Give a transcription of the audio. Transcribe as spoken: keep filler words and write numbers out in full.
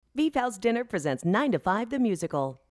V Pals Dinner presents nine to five the Musical.